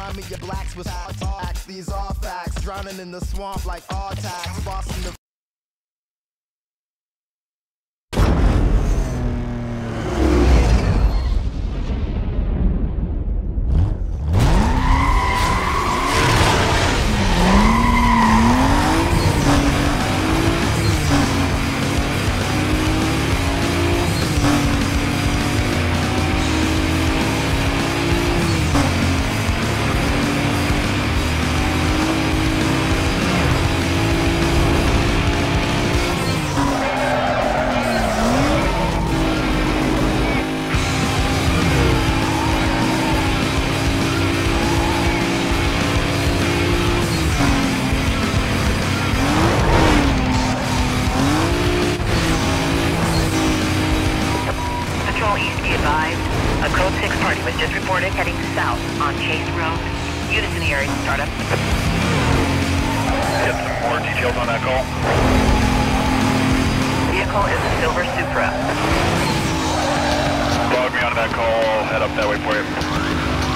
Remind me your blacks was attacks. These are facts. Drowning in the swamp like Artax. Bossing the A Code 6 party was just reported heading south on Chase Road. Units in the area to start up. Get some more details on that call. Vehicle is a silver Supra. Log me onto that call. I'll head up that way for you.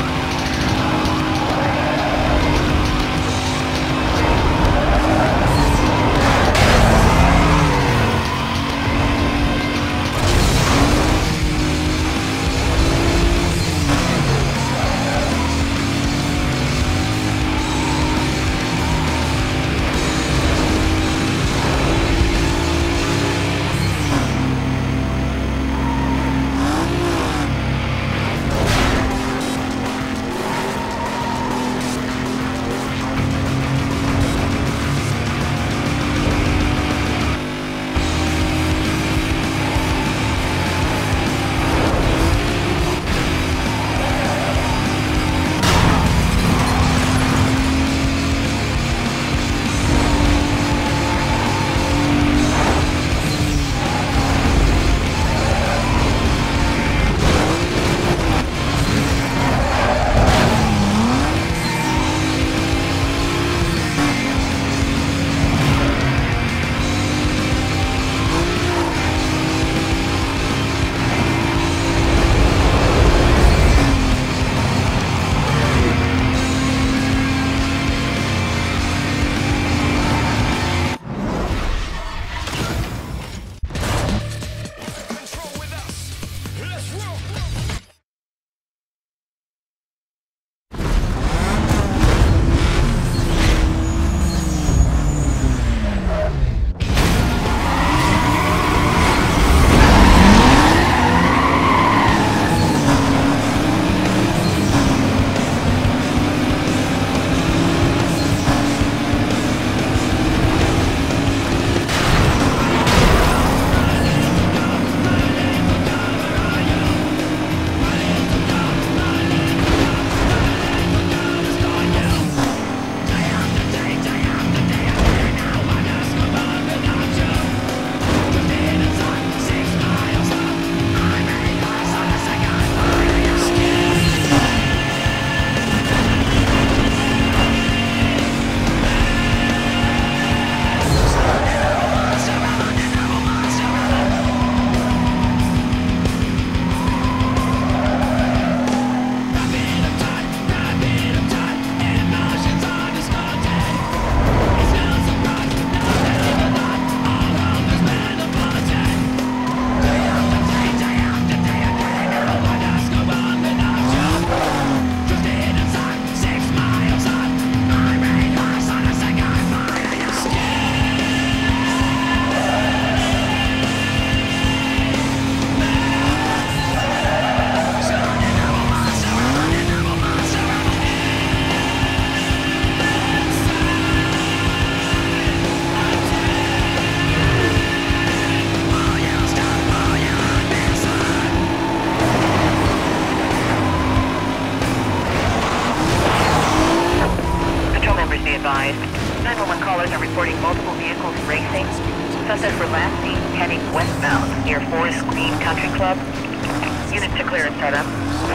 advised. 911 callers are reporting multiple vehicles racing. Suspects were last seen heading westbound near Forest Green Country Club. Units to clear and start up.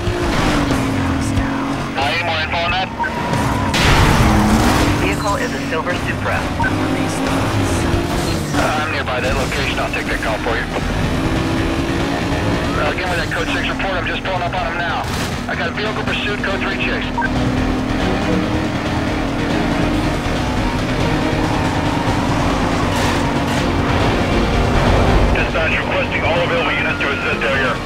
Any more info on that? Vehicle is a silver Supra. I'm nearby that location. I'll take that call for you. Give me that code 6 report. I'm just pulling up on him now. I got a vehicle pursuit, code 3 chase. Dispatch requesting all available units to assist out here.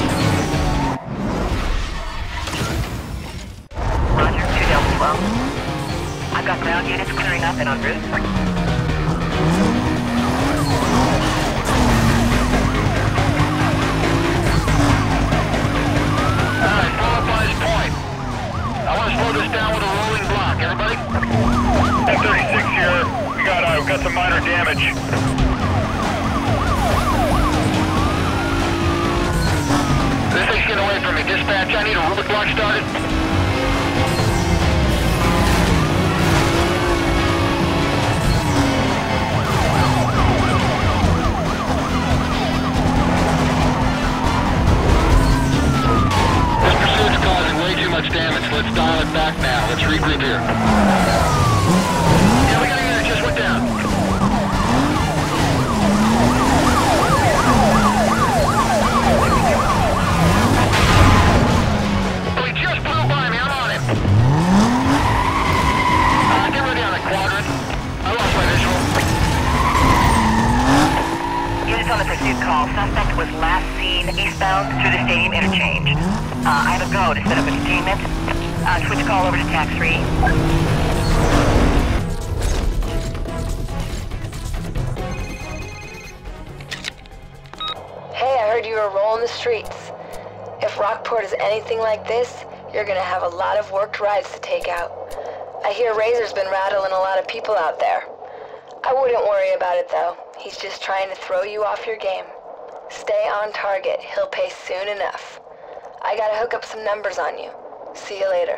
Roger, 2 Delta 12. I've got ground units clearing up and en route. Alright, follow by this point. I want to slow this down with a rolling block. Everybody? F-36 here. We got some minor damage. This thing's getting away from me. Dispatch, I need a roadblock started. This pursuit's causing way too much damage. Let's dial it back now. Let's regroup here. Yeah, we got a unit just went down. Oh, he just blew by me. I'm on him. Get ready on the quadrant. I lost my visual. Units on the pursuit call. Suspect was last seen eastbound through the stadium interchange. I have a go to set up a containment. Switch call over to TAC 3. Hey, I heard you were rolling the streets. If Rockport is anything like this, you're gonna have a lot of worked rides to take out. I hear Razor's been rattling a lot of people out there. I wouldn't worry about it though. He's just trying to throw you off your game. Stay on target. He'll pay soon enough. I gotta hook up some numbers on you. See you later.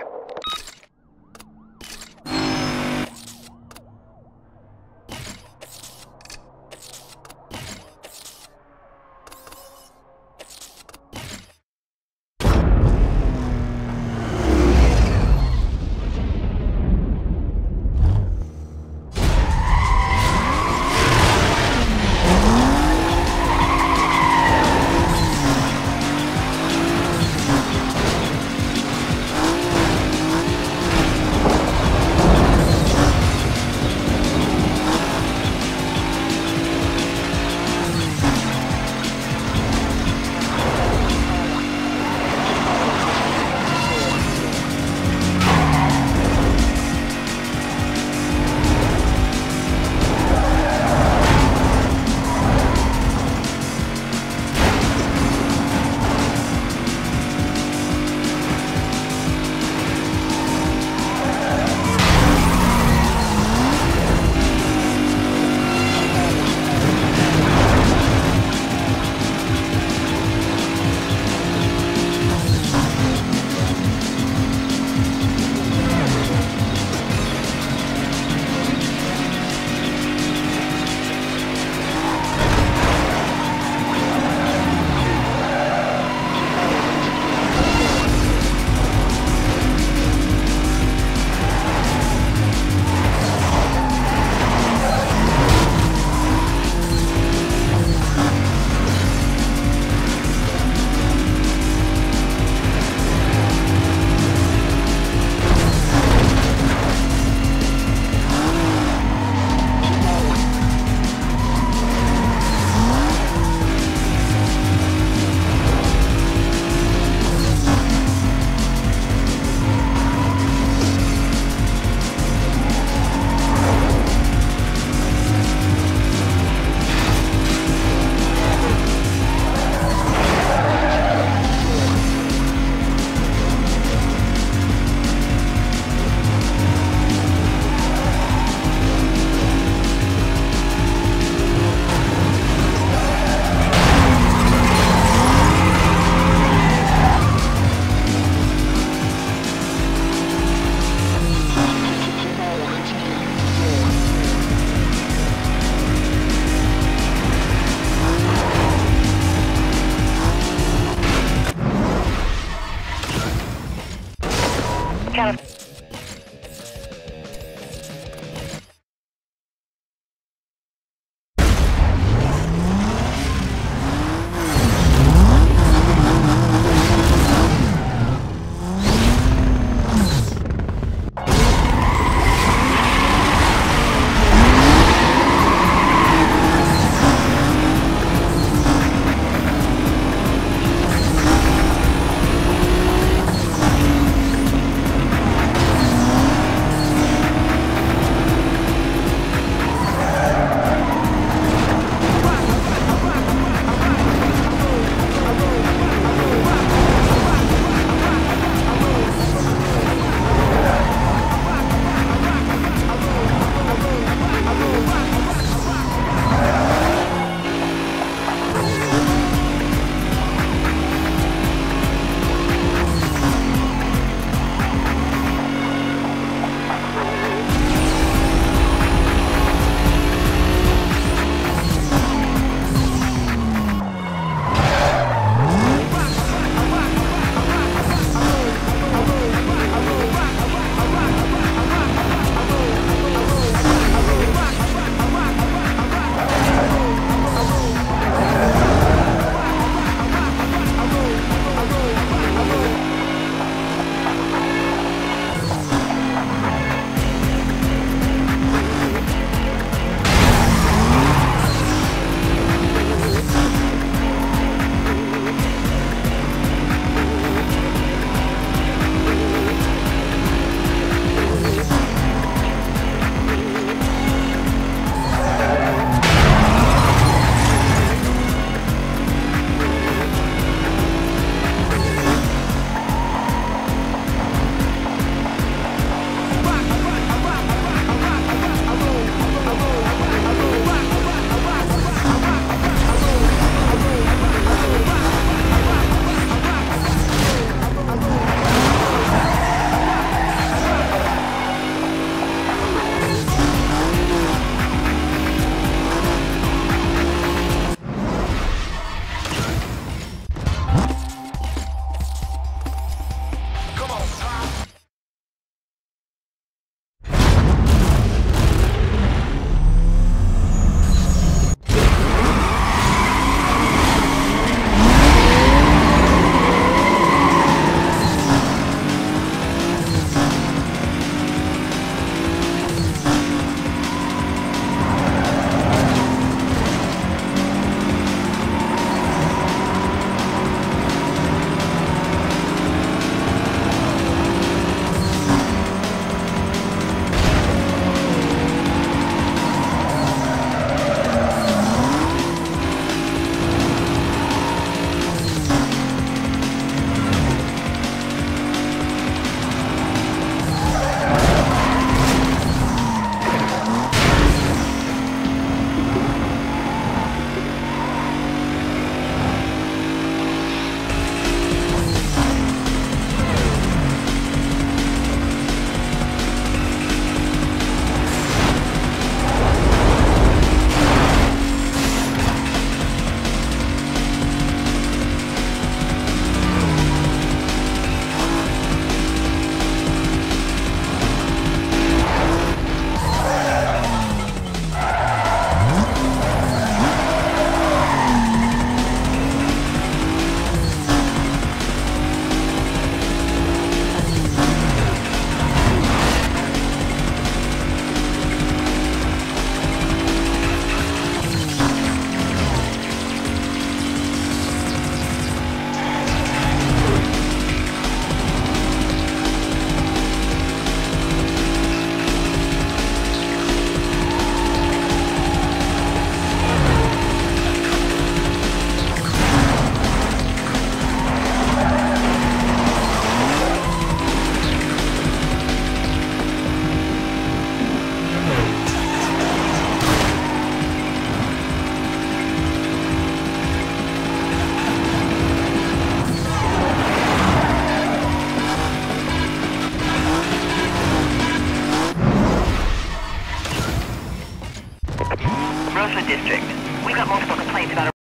Count of